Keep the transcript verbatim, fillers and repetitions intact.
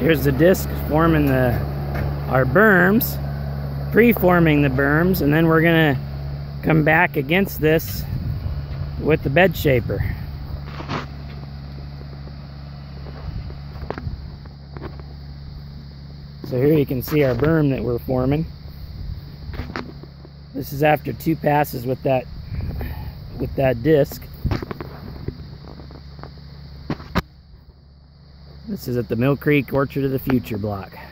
Here's the disc forming the our berms, pre-forming the berms, and then we're gonna come back against this with the bed shaper. So here you can see our berm that we're forming. This is after two passes with that with that disc. This is at the Mill Creek Orchard of the Future block.